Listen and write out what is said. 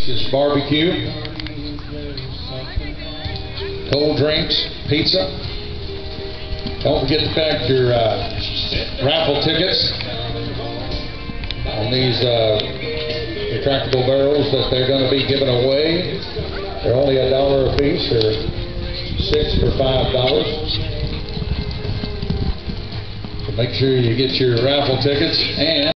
Just barbecue, cold drinks, pizza. Don't forget to pack your raffle tickets on these retractable barrels that they're going to be giving away. They're only $1 a piece, or 6 for $5. So make sure you get your raffle tickets and